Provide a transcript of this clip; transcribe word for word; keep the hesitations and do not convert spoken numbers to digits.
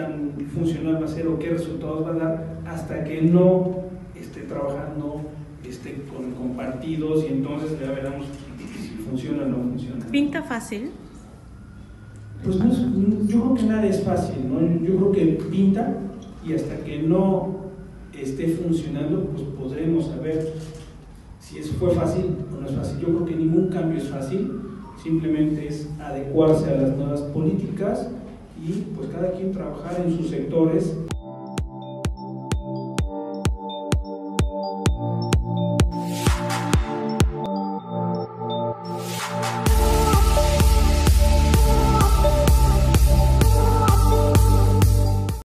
tan funcional va a ser o qué resultados va a dar hasta que no esté trabajando esté con, con partidos, y entonces ya veremos si funciona o no funciona. ¿Pinta fácil? Pues no, yo creo que nada es fácil, ¿no? Yo creo que pinta, y hasta que no esté funcionando, pues podremos saber si eso fue fácil o no es fácil. Yo creo que ningún cambio es fácil, simplemente es adecuarse a las nuevas políticas y pues cada quien trabajar en sus sectores.